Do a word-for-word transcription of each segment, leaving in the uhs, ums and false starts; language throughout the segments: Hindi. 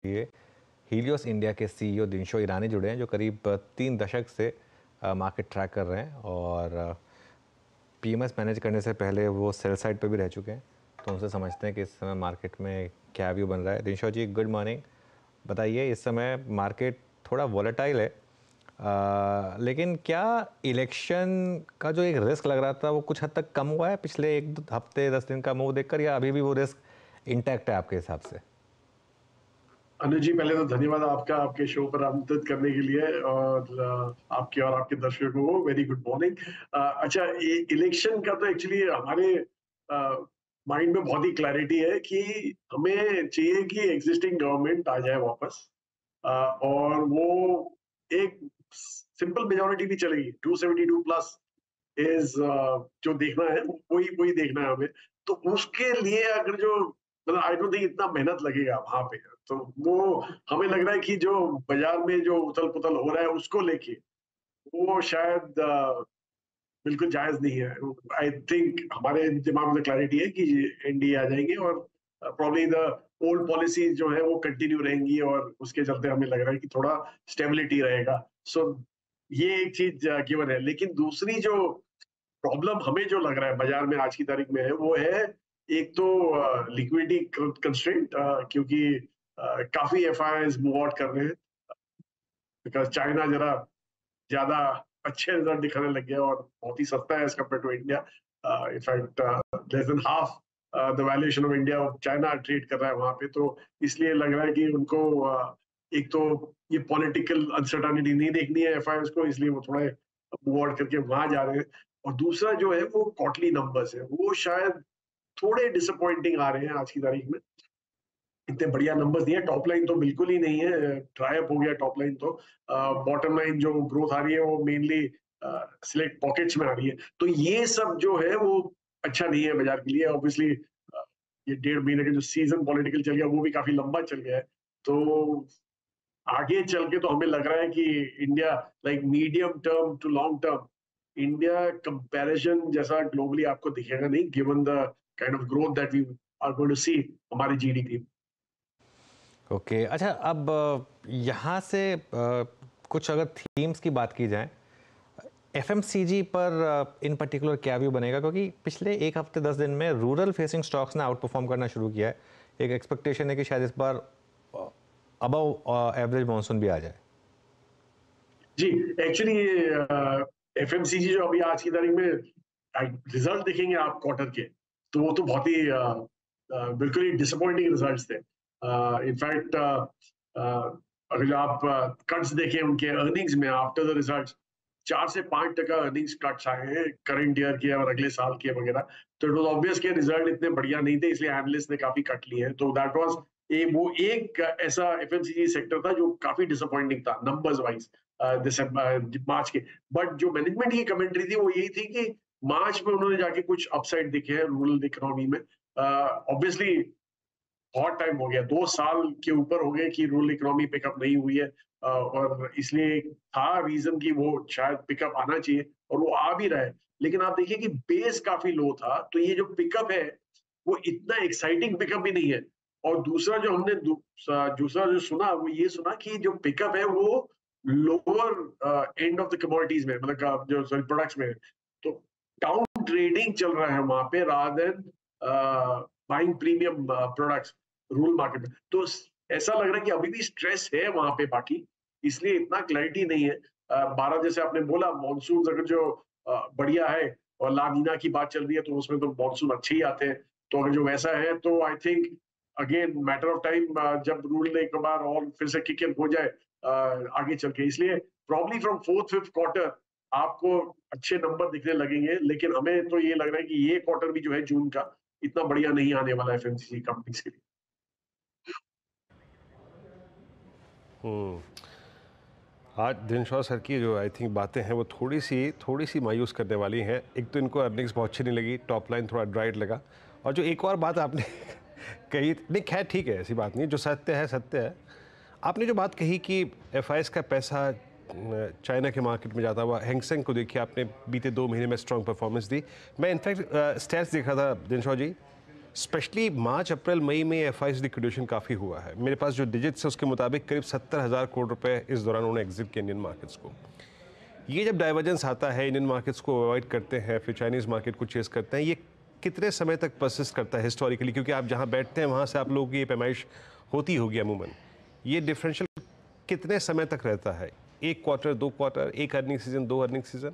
लिए हीलियोस इंडिया के सीईओ दिनशो ईरानी जुड़े हैं, जो करीब तीन दशक से मार्केट ट्रैक कर रहे हैं और पीएमएस मैनेज करने से पहले वो सेल साइड पे भी रह चुके हैं। तो उनसे समझते हैं कि इस समय मार्केट में क्या व्यू बन रहा है। Dinshaw ji, good morning. बताइए, इस समय मार्केट थोड़ा वॉलेटाइल है, आ, लेकिन क्या इलेक्शन का जो एक रिस्क लग रहा था वो कुछ हद तक कम हुआ है पिछले एक हफ्ते दस दिन का मूव देखकर, या अभी भी वो रिस्क इंटैक्ट है आपके हिसाब से? अनुज जी, पहले तो धन्यवाद आपका, आपके शो पर आमंत्रित करने के लिए, और आपके और आपके दर्शकों को वेरी गुड मॉर्निंग। अच्छा, इलेक्शन का तो एक्चुअली हमारे माइंड में बहुत ही क्लैरिटी है कि हमें चाहिए कि एग्जिस्टिंग गवर्नमेंट आ जाए वापस, आ, और वो एक सिंपल मेजोरिटी भी चलेगी। Two seventy two plus is जो देखना है वही वही देखना है हमें। तो उसके लिए अगर जो मतलब आई डोंट थिंक इतना मेहनत लगेगा वहां पे, तो वो हमें लग रहा है कि जो बाजार में जो उथल पुथल हो रहा है उसको लेके वो शायद uh, बिल्कुल जायज नहीं है। आई थिंक हमारे दिमाग में क्लैरिटी है कि एनडीए आ जाएंगे और प्रॉब्ली द ओल्ड पॉलिसी जो है वो कंटिन्यू रहेंगी, और उसके चलते हमें लग रहा है कि थोड़ा स्टेबिलिटी रहेगा। सो so, ये एक चीज गिवन है। लेकिन दूसरी जो प्रॉब्लम हमें जो लग रहा है बाजार में आज की तारीख में है वो है एक तो लिक्विडिटी कंस्ट्रेंट, क्योंकि uh, काफी F I Is move out कर रहे हैं, बिकॉज चाइना जरा ज्यादा अच्छे रिजल्ट दिखाने लग गया और बहुत ही सस्ता है as compare to India. In fact less than half the valuation of India China trade कर रहा है वहां पे। तो इसलिए लग रहा है कि उनको uh, एक तो ये पॉलिटिकल अनसर्टेनिटी नहीं देखनी है एफ आई को, इसलिए वो थोड़ा मूव आउट करके वहां जा रहे हैं। और दूसरा जो है वो क्वार्टरली नंबर्स है, वो शायद थोड़े डिसअपॉइंटिंग आ रहे हैं आज की तारीख में। इतने बढ़िया नंबर्स नहीं है, टॉप लाइन तो बिल्कुल ही नहीं है, ड्राई अप हो गया टॉप लाइन। तो बॉटम लाइन जो ग्रोथ आ रही है वो मेनली सिलेक्ट पॉकेट्स में आ रही है। तो ये सब जो है वो अच्छा नहीं है बाजार के लिए। ऑब्वियसली ये डेढ़ महीने का जो सीजन पॉलिटिकल चल गया वो भी काफी लंबा चल गया है। तो आगे चल के तो हमें लग रहा है कि India like medium term to long term India comparison जैसा ग्लोबली आपको दिखेगा नहीं, given the kind of growth that we are going to see हमारी जीडीपी। ओके, अच्छा, अब यहाँ से आ, कुछ अगर थीम्स की बात की जाए, एफएमसीजी पर इन पर्टिकुलर क्या व्यू बनेगा? क्योंकि पिछले एक हफ्ते दस दिन में रूरल फेसिंग स्टॉक्स ने आउट परफॉर्म करना शुरू किया है। एक एक्सपेक्टेशन है कि शायद इस बार अबव एवरेज मॉनसून भी आ जाए। जी, एक्चुअली एफएमसीजी जो अभी आज की तारीख में रिजल्ट देखेंगे आप क्वार्टर के, तो वो तो बहुत ही uh, uh, बिल्कुल ही डिसअपॉइंटिंग रिजल्ट्स थे। इनफैक्ट uh, uh, अगर आप कट्स uh, देखें उनके अर्निंग्स में आफ्टर द रिजल्ट्स, चार से पांच टका अर्निंग्स कट्स आए हैं करंट ईयर के और अगले साल के वगैरह। तो इट वाज ऑब्वियस कि रिजल्ट इतने बढ़िया नहीं थे, इसलिए एनालिस्ट ने काफी कट लिए हैं। तो दैट वाज ए वो एक ऐसा एफएमसीजी सेक्टर था जो काफी डिसअपॉइंटिंग था नंबर्स वाइज दिसंबर मार्च के। बट जो मैनेजमेंट की कमेंट्री थी वो यही थी कि मार्च में उन्होंने जाके कुछ अपसाइड दिखे हैं रूरल इकोनॉमी में। ऑब्वियसली uh, बहुत टाइम हो गया, दो साल के ऊपर हो गए कि रूरल इकोनॉमी पिकअप नहीं हुई है, uh, और इसलिए था रीजन कि वो शायद पिकअप आना चाहिए और वो आ भी रहा है। लेकिन आप देखिए कि बेस काफी लो था, तो ये जो पिकअप है वो इतना एक्साइटिंग पिकअप भी नहीं है। और दूसरा जो हमने दूसरा जो सुना वो ये सुना कि जो पिकअप है वो lower end of the commodities में, मतलब जो सॉरी प्रोडक्ट्स में। तो डाउन ट्रेडिंग चल रहा है वहां पे rather than buying premium products rural market में। तो ऐसा लग रहा है कि अभी भी स्ट्रेस है वहां पे बाकी, इसलिए इतना क्लैरिटी नहीं है। बारह जैसे आपने बोला मानसून अगर जो uh, बढ़िया है और लानीना की बात चल रही है तो उसमें तो मानसून अच्छे ही आते हैं। तो अगर जो वैसा है तो I think again matter of time जब रूल एक बार और फिर से किक इन हो जाए uh, आगे चल के। इसलिए probably from fourth fifth quarter आपको अच्छे नंबर दिखने लगेंगे। लेकिन हमें तो ये लग रहा है कि ये क्वार्टर भी जो है जून का इतना बढ़िया नहीं आने वाला है एफएमसीजी कंपनीज के लिए। हम्म आज दिनशो सर की जो आई थिंक बातें हैं वो थोड़ी सी थोड़ी सी मायूस करने वाली हैं। एक तो इनको अर्निंग्स बहुत अच्छी नहीं लगी, टॉप लाइन थोड़ा ड्राइड लगा, और जो एक और बात आपने कही, नहीं खैर ठीक है, ऐसी बात नहीं, जो सत्य है सत्य है। आपने जो बात कही कि एफ आई का पैसा चाइना के मार्केट में जाता हुआ, हैंगसेंग को देखिए आपने बीते दो महीने में स्ट्रॉन्ग परफॉर्मेंस दी। मैं इनफैक्ट स्टैट्स देख रहा था दिनशो जी, स्पेशली मार्च अप्रैल मई में एफ आई लिक्विडेशन काफ़ी हुआ है। मेरे पास जो डिजिट्स है उसके मुताबिक करीब सत्तर हज़ार करोड़ रुपए इस दौरान उन्होंने एग्जिट किया इंडियन मार्केट्स को। ये जब डाइवर्जेंस आता है, इंडियन मार्केट्स को अवॉइड करते हैं, फिर चाइनीज़ मार्केट को चेस करते हैं, ये कितने समय तक परसिस्ट करता है हिस्टोरिकली? क्योंकि आप जहाँ बैठते हैं वहाँ से आप लोगों की ये पैमाइश होती होगी अमूमन। ये डिफरेंशियल कितने समय तक रहता है? एक क्वार्टर, दो क्वार्टर, एक अर्निंग सीजन, दो अर्निंग सीजन?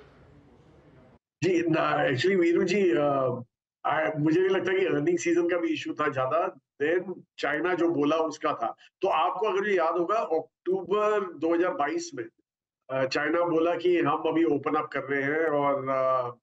जी एक्चुअली वीरू जी, अ, आ, मुझे नहीं लगता कि अर्निंग सीजन का भी इशू था ज्यादा। देन चाइना जो बोला उसका था। तो आपको अगर ये याद होगा, अक्टूबर दो हज़ार बाईस में अ, चाइना बोला कि हम अभी ओपन अप कर रहे हैं और अ,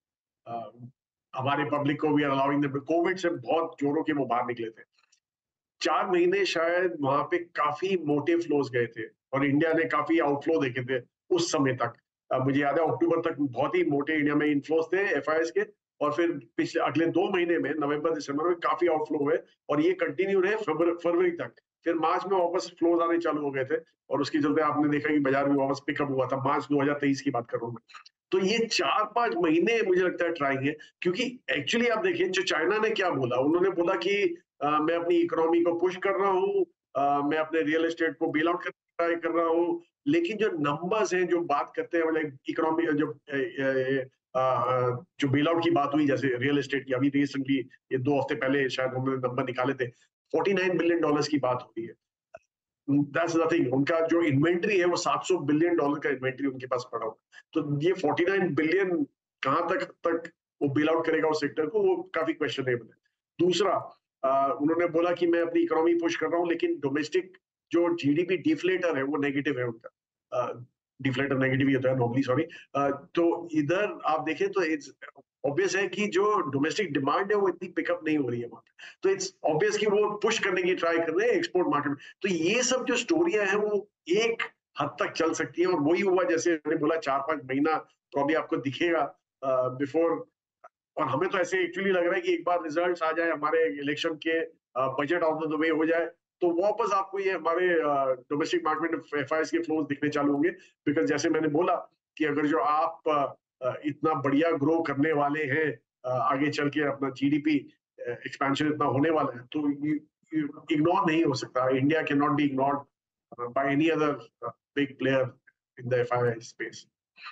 अ, हमारे पब्लिक को we are allowing them. Covid से बहुत जोरों के वो बाहर निकले थे। चार महीने शायद वहां पे काफी मोटे फ्लोज गए थे और इंडिया ने काफी आउटफ्लो देखे थे उस समय तक। अ, मुझे याद है अक्टूबर तक बहुत ही मोटे इंडिया में इनफ्लोज थे एफ आई एस के। और फिर पिछले अगले दो महीने में नवंबर दिसंबर में काफी आउटफ्लो हुए और ये कंटिन्यू रहे फरवरी फरवरी तक। फिर मार्च में वापस फ्लोज आने चालू हो गए थे और उसके चलते आपने देखा कि बाजार में वापस पिकअप हुआ था। मार्च दो हज़ार तेईस की बात कर रहा हूँ मैं। तो ये चार पांच महीने मुझे लगता है ट्राई है, क्योंकि एक्चुअली आप देखिए जो चाइना ने क्या बोला, उन्होंने बोला कि अ, मैं अपनी इकोनॉमी को पुश कर रहा हूँ, अ, मैं अपने रियल एस्टेट को बेल आउट करने की ट्राई कर रहा हूँ। लेकिन जो नंबर्स हैं जो बात करते हैं, मतलब इकोनॉमी जो अ, अ, अ, जो बेल आउट की बात हुई जैसे रियल एस्टेट की, अभी रिसेंटली ये दो हफ्ते पहले शायद उन्होंने नंबर निकाले थे, उनचास बिलियन डॉलर्स की बात हो रही है। That's nothing. उनका जो इन्वेंट्री है वो सात सौ बिलियन डॉलर का इन्वेंट्री उनके पास पड़ा हुआ है। तो ये उनचास बिलियन कहां तक तक वो बेल आउट करेगा उस सेक्टर को, वो काफी क्वेश्चनेबल है। दूसरा, अ, उन्होंने बोला कि मैं अपनी इकोनॉमी पुश कर रहा हूँ, लेकिन डोमेस्टिक जो जी डी पी डिफ्लेटर है वो नेगेटिव है उनका। डिफ्लेटर नेगेटिव ही होता है नॉर्मली, सॉरी। तो इधर आप देखें तो इट्स ऑब्वियस है कि जो डोमेस्टिक डिमांड है वो इतनी पिकअप नहीं हो रही है वहां पे। तो इट्स ऑब्वियस कि वो पुश करने की ट्राई कर रहे हैं एक्सपोर्ट मार्केट में। तो ये सब जो स्टोरियां हैं वो एक हद तक चल सकती है और वही हुआ जैसे मैंने बोला, चार पांच महीना तो अभी आपको दिखेगा बिफोर। और हमें तो ऐसे एक्चुअली लग रहा है कि एक बार रिजल्ट्स आ जाए हमारे इलेक्शन के, budget out of the way हो जाए, तो वापस आपको ये हमारे डोमेस्टिक मार्केट में एफ आई एस के फ्लोज दिखने चालू होंगे। बिकॉज जैसे मैंने बोला कि अगर जो आप अ, अ, इतना बढ़िया ग्रो करने वाले हैं, अ, आगे चल के अपना जी डी पी एक्सपेंशन इतना होने वाला है, तो इग्नोर नहीं हो सकता। India can not be ignored by any other big player in the F I S space.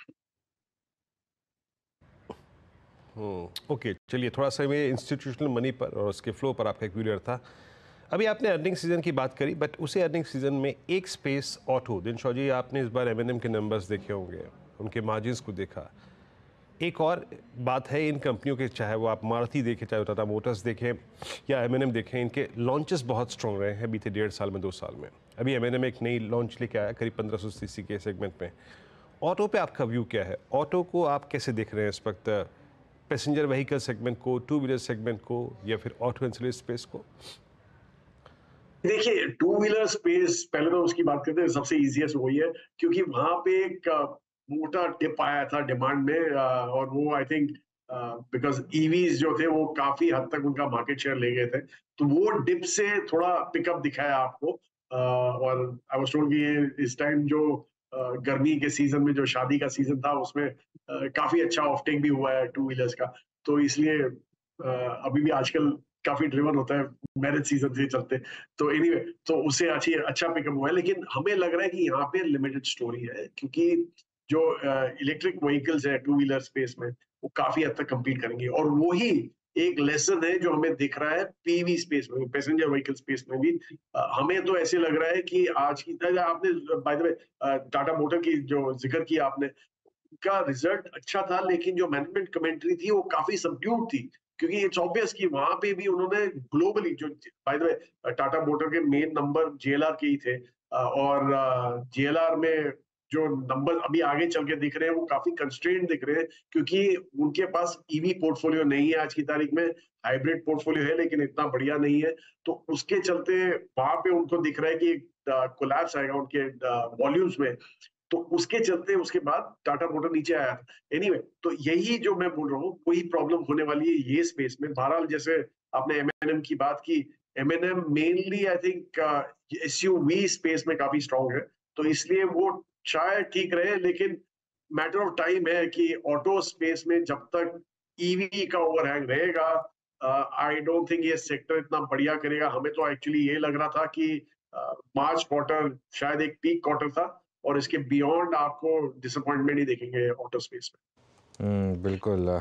Hmm okay, चलिए थोड़ा सा मैं इंस्टीट्यूशनल मनी पर और उसके फ्लो पर आपका एक वीडियो था। अभी आपने अर्निंग सीजन की बात करी, बट उसी अर्निंग सीजन में एक स्पेस ऑटो, दिनशॉ जी आपने इस बार एम एन एम के नंबर्स देखे होंगे, उनके मार्जिन्स को देखा। एक और बात है इन कंपनियों के, चाहे वो आप मारुति देखें, चाहे टाटा मोटर्स देखें या एम एन एम देखें, इनके लॉन्चेस बहुत स्ट्रॉन्ग रहे हैं बीते डेढ़ साल में, दो साल में। अभी एम एन एम एक नई लॉन्च लेके आया करीब पंद्रह सौ सी सी के सेगमेंट में। ऑटो पे आपका व्यू क्या है? ऑटो को आप कैसे देख रहे हैं इस वक्त? पैसेंजर व्हीकल सेगमेंट को, टू व्हीलर सेगमेंट को, या फिर ऑटो एंसिलरी स्पेस को? देखिए, टू व्हीलर स्पेस पहले तो उसकी बात करते हैं, सबसे इजीएस्ट वही है, क्योंकि वहां पे एक अ, मोटा टिप आया था डिमांड में, अ, और वो आई थिंक बिकॉज ईवीज जो थे वो काफी हद तक उनका मार्केट शेयर ले गए थे। तो वो डिप से थोड़ा पिकअप दिखाया आपको। अ, और आई वाज टोल्ड कि ये इस टाइम जो अ, गर्मी के सीजन में जो शादी का सीजन था उसमें अ, काफी अच्छा ऑफटेक भी हुआ है टू व्हीलर्स का। तो इसलिए अ, अभी भी आजकल काफी ड्रिवन होता है मैरिज सीजन से चलते। तो एनीवे, तो उससे अच्छी अच्छा पिकअप हुआ है, लेकिन हमें लग रहा है कि यहाँ पे लिमिटेड स्टोरी है, क्योंकि जो इलेक्ट्रिक व्हीकल्स है टू व्हीलर स्पेस में वो काफी हद तक कम्पीट करेंगे। और वही एक लेसन है जो हमें दिख रहा है पी वी स्पेस में, पैसेंजर व्हीकल स्पेस में भी। अ, हमें तो ऐसे लग रहा है कि आज की तरह आपने by the way Tata Motor की जो जिक्र किया आपने, का रिजल्ट अच्छा था, लेकिन जो मैनेजमेंट कमेंट्री थी वो काफी सबड्यूड थी। क्योंकि इट्स ऑब्वियस कि वहां पे भी उन्होंने ग्लोबली जो, by the way Tata Motor के main number J L R के ही थे, अ, और जे एल आर में जो नंबर अभी आगे चल के दिख रहे हैं वो काफी कंस्ट्रेंट दिख रहे हैं, क्योंकि उनके पास ईवी पोर्टफोलियो नहीं है आज की तारीख में। हाइब्रिड पोर्टफोलियो है लेकिन इतना बढ़िया नहीं है। तो उसके चलते वहां पे उनको दिख रहा है कि कोलैप्स आएगा उनके वॉल्यूम्स में। तो उसके चलते उसके बाद टाटा मोटर नीचे आया था। एनीवे, तो यही जो मैं बोल रहा हूँ वही प्रॉब्लम होने वाली है ये स्पेस में। बहरहाल, जैसे आपने एम एन एम की बात की, M N M mainly I think S U V space में काफी स्ट्रांग है, तो इसलिए वो शायद ठीक रहे। लेकिन मैटर ऑफ टाइम है कि ऑटो स्पेस में जब तक ईवी का ओवरहैंग रहेगा, आई डोंट थिंक ये सेक्टर इतना बढ़िया करेगा। हमें तो एक्चुअली ये लग रहा था कि मार्च क्वार्टर शायद एक पीक क्वार्टर था और इसके बियॉन्ड आपको डिसअपॉइंटमेंट ही देखेंगे ऑटो स्पेस में। हम्म, बिल्कुल।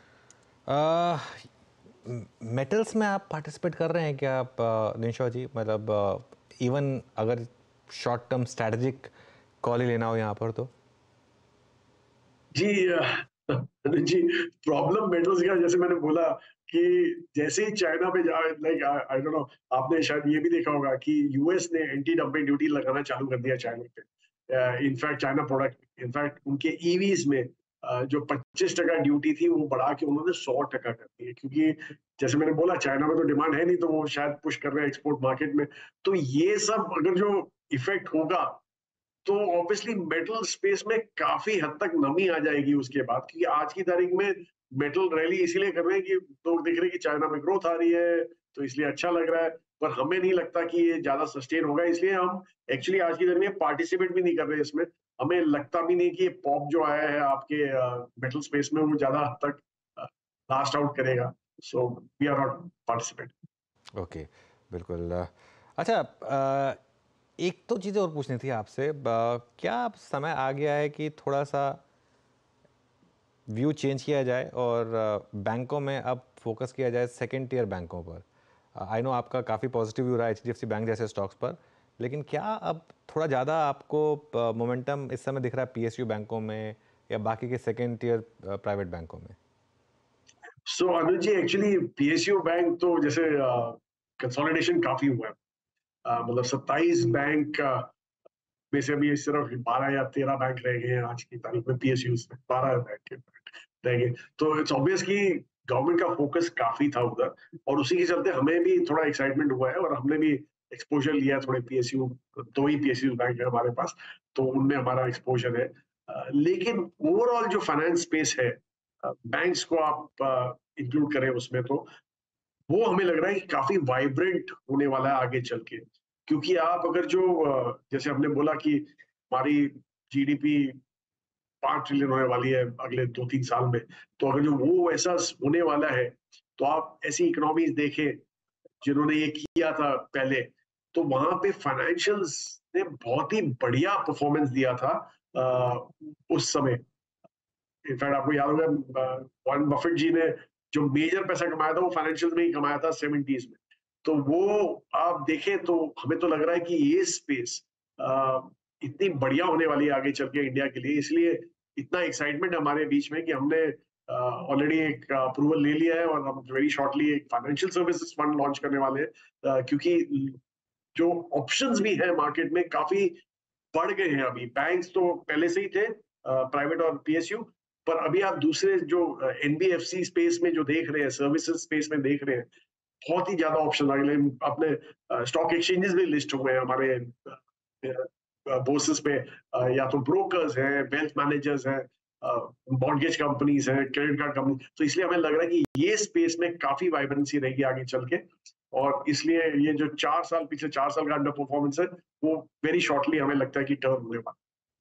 मेटल्स में आप पार्टिसिपेट कर रहे हैं क्या आप दिनशॉ जी? मतलब इवन अगर शॉर्ट टर्म स्ट्रैटेजिक कॉल ही लेना हो यहाँ पर तो? जी जी, प्रॉब्लम मेटल्स का जैसे मैंने बोला कि जैसे ही चाइना पे जा लाइक आई डोंट नो, आपने शायद ये भी देखा होगा कि यूएस ने एंटी डंपिंग ड्यूटी लगाना चालू कर दिया चाइना पे। इनफैक्ट चाइना प्रोडक्ट इनफैक्ट उनके ईवीज में uh, जो पच्चीस टका ड्यूटी थी वो बढ़ा के उन्होंने सौ टका कर दी है, क्योंकि जैसे मैंने बोला चाइना में तो डिमांड है नहीं, तो वो शायद पुश कर रहे हैं एक्सपोर्ट मार्केट में। तो ये सब अगर जो इफेक्ट होगा तो ऑब्वियसली मेटल स्पेस में काफी हद तक नमी आ जाएगी उसके बाद, क्योंकि आज की तारीख में मेटल रैली इसीलिए कर रहे हैं कि लोग देख रहे हैं कि चाइना में ग्रोथ आ रही है, तो इसलिए अच्छा लग रहा है। पर हमें नहीं लगता कि ये ज्यादा सस्टेन होगा, इसलिए हम एक्चुअली आज की तारीख में पार्टिसिपेट भी नहीं कर रहे इसमें। हमें लगता भी नहीं कि ये पॉप जो आया है आपके मेटल स्पेस में वो ज्यादा हद तक लास्ट आउट करेगा। So we are not participate. Okay, बिल्कुल। अच्छा, अ, एक तो चीज़ और पूछनी थी आपसे, ब- क्या अब समय आ गया है कि थोड़ा सा व्यू चेंज किया जाए और अ, बैंकों में अब फोकस किया जाए सेकंड टियर बैंकों पर? आई नो आपका काफ़ी पॉजिटिव व्यू रहा है H D F C bank जैसे स्टॉक्स पर, लेकिन क्या अब थोड़ा ज़्यादा आपको मोमेंटम इस समय दिख रहा है पी एस यू बैंकों में या बाकी के सेकंड टियर प्राइवेट बैंकों में? So Anuj ji, actually PSU bank तो जैसे कंसोलिडेशन काफी हुआ है। अ, मतलब सत्ताईस बैंक अ, में से अभी सिर्फ बारह या तेरह बैंक रह गए हैं आज की तारीख में पीएसयू में, बारह बैंक रह गए। तो इट्स ऑब्वियस कि गवर्नमेंट का फोकस काफी था उधर, और उसी के चलते हमें भी थोड़ा एक्साइटमेंट हुआ है और हमने भी एक्सपोजर लिया है थोड़े पीएसयू। दो ही पीएसयू बैंक है हमारे पास, तो उनमें हमारा एक्सपोजर है। अ, लेकिन ओवरऑल जो फाइनेंस स्पेस है, बैंक्स को आप इंक्लूड करें उसमें, तो वो हमें लग रहा है कि काफी वाइब्रेंट होने वाला है आगे चल के। क्योंकि आप अगर जो अ, जैसे हमने बोला कि हमारी जीडीपी पांच ट्रिलियन होने वाली है अगले दो तीन साल में, तो अगर जो वो ऐसा होने वाला है, तो आप ऐसी इकोनॉमीज देखें जिन्होंने ये किया था पहले, तो वहां पे फाइनेंशियल्स ने बहुत ही बढ़िया परफॉर्मेंस दिया था अ, उस समय। इनफैक्ट आपको याद होगा वॉरेन बफेट जी ने जो मेजर पैसा कमाया था वो फाइनेंशियल में ही कमाया था सेवेंटीज में। तो वो आप देखें तो हमें तो लग रहा है कि ये स्पेस इतनी बढ़िया होने वाली है आगे चल के इंडिया के लिए, इसलिए इतना एक्साइटमेंट हमारे बीच में कि हमने ऑलरेडी uh, एक अप्रूवल ले लिया है और हम वेरी शॉर्टली एक फाइनेंशियल सर्विसेज फंड लॉन्च करने वाले हैं। uh, क्योंकि जो ऑप्शंस भी है मार्केट में काफी बढ़ गए हैं। अभी बैंक्स तो पहले से ही थे, प्राइवेट और पीएसयू, पर अभी आप दूसरे जो एनबीएफसी स्पेस में जो देख रहे हैं, सर्विसेज स्पेस में देख रहे हैं, बहुत ही ज्यादा ऑप्शन आ गए। अपने स्टॉक एक्सचेंजेस भी लिस्ट हुए हैं हमारे बोर्सेस पे, अ, या तो ब्रोकर्स हैं, वेल्थ मैनेजर्स हैं, मॉर्गेज कंपनीज हैं, क्रेडिट कार्ड कंपनी। तो इसलिए हमें लग रहा है कि ये स्पेस में काफी वाइब्रेंसी रहेगी आगे चल के, और इसलिए ये जो चार साल पिछले चार साल का अंडर परफॉर्मेंस है वो वेरी शॉर्टली हमें लगता है कि टर्न होने वाला।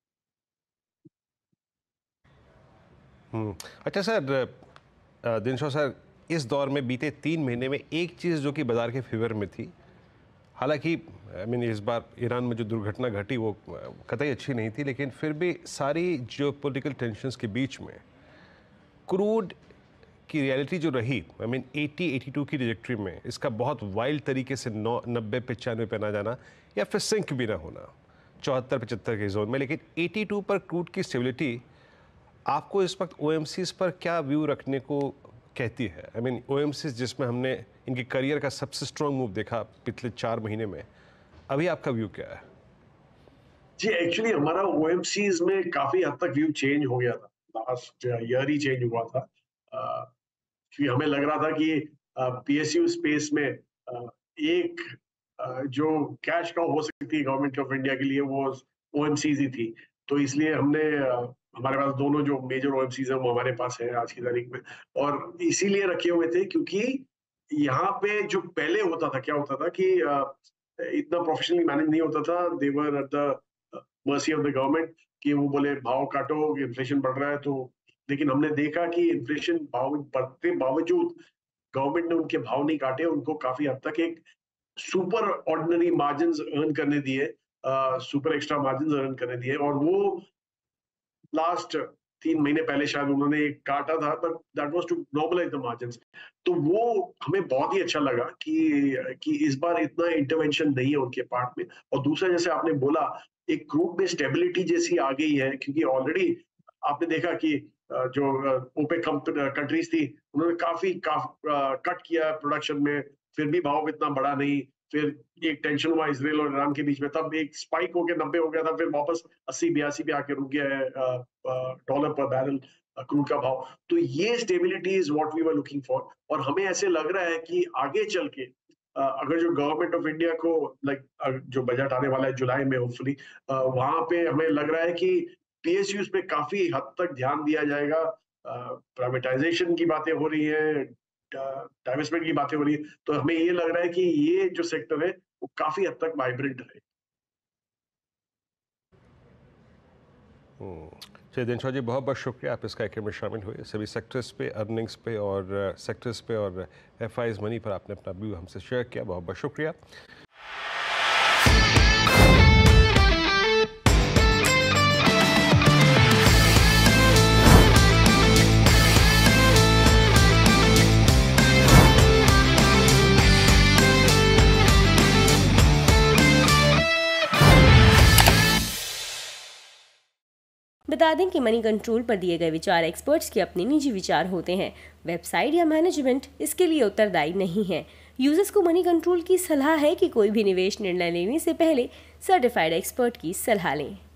हम्म, अच्छा सर, अ, दिनशॉ सर, इस दौर में बीते तीन महीने में एक चीज़ जो कि बाजार के फेवर में थी, हालांकि आई मीन इस बार ईरान में जो दुर्घटना घटी वो कतई अच्छी नहीं थी, लेकिन फिर भी सारी जो पॉलिटिकल टेंशन्स के बीच में क्रूड की रियलिटी जो रही, आई मीन अस्सी बयासी की ट्रैजेक्टरी में इसका बहुत वाइल्ड तरीके से नौ नब्बे पचानवे पे ना जाना या फिर सिंक भी ना होना चौहत्तर पचहत्तर के जोन में, लेकिन बयासी पर क्रूड की स्टेबिलिटी आपको इस वक्त ओएमसीज पर क्या व्यू रखने को कहती है? आई मीन ओएमसीज जिसमें हमने इनके करियर का सबसे स्ट्रॉन्ग मूव देखा पिछले चार महीने में, अभी आपका व्यू क्या है? जी, एक्चुअली हमारा ओएमसीज में काफी हद तक व्यू चेंज हो गया था, लास्ट ईयर ही चेंज हुआ था। अ, क्योंकि हमें लग रहा था कि पीएसयू स्पेस में अ, एक अ, जो कैश काउ हो सकती है गवर्नमेंट ऑफ इंडिया के लिए वो ओएमसीज ही थी। तो इसलिए हमने अ, हमारे पास दोनों जो मेजर ओएमसीज हैं वो हमारे पास है आज की तारीख में, और इसीलिए रखे हुए थे क्योंकि यहाँ पे जो पहले होता था, क्या होता था कि अ, इतना प्रोफेशनली मैनेज नहीं होता था। They were at the mercy of the government कि वो बोले भाव काटो, इन्फ्लेशन बढ़ रहा है। तो लेकिन हमने देखा कि इन्फ्लेशन भाव बढ़ते बावजूद गवर्नमेंट ने उनके भाव नहीं काटे, उनको काफी हद तक एक सुपर ऑर्डिनरी मार्जिन अर्न करने दिए, सुपर एक्स्ट्रा मार्जिन अर्न करने दिए, और वो लास्ट तीन महीने पहले शायद उन्होंने काटा था, but that was to normalize the margins. तो वो हमें बहुत ही अच्छा लगा कि कि इस बार इतना इंटरवेंशन नहीं है उनके पार्ट में। और दूसरा, जैसे आपने बोला, एक क्रूड में स्टेबिलिटी जैसी आ गई है, क्योंकि ऑलरेडी आपने देखा कि जो ओपेक कंट्रीज थी उन्होंने काफी काफ कट किया प्रोडक्शन में, फिर भी भाव इतना बढ़ा नहीं। फिर एक टेंशन हुआ इसराइल और ईरान के बीच में, तब एक स्पाइक होकर नब्बे हो गया था, फिर वापस अस्सी बयासी पे आके रुक गया है डॉलर पर बैरल क्रूड का भाव। तो ये stability is what we were looking for. और हमें ऐसे लग रहा है कि आगे चल के अगर जो गवर्नमेंट ऑफ इंडिया को लाइक जो बजट आने वाला है जुलाई में होपफुली, वहां पे हमें लग रहा है कि पीएसयूज पे काफी हद तक ध्यान दिया जाएगा। प्राइवेटाइजेशन की बातें हो रही है, डाइवेस्टमेंट की बातें हो रही है, तो हमें ये लग रहा है कि ये जो सेक्टर है वो काफी हद तक वाइब्रेंट है। चलिए दिनशॉ जी, बहुत बहुत शुक्रिया, आप इस कार्यक्रम में शामिल हुए। सभी सेक्टर्स पे, अर्निंग्स पे और सेक्टर्स पे और एफ आईज मनी पर आपने अपना व्यू हमसे शेयर किया, बहुत बहुत शुक्रिया। बता दें कि मनी कंट्रोल पर दिए गए विचार एक्सपर्ट्स के अपने निजी विचार होते हैं। वेबसाइट या मैनेजमेंट इसके लिए उत्तरदायी नहीं है। यूजर्स को मनी कंट्रोल की सलाह है कि कोई भी निवेश निर्णय लेने से पहले सर्टिफाइड एक्सपर्ट की सलाह लें।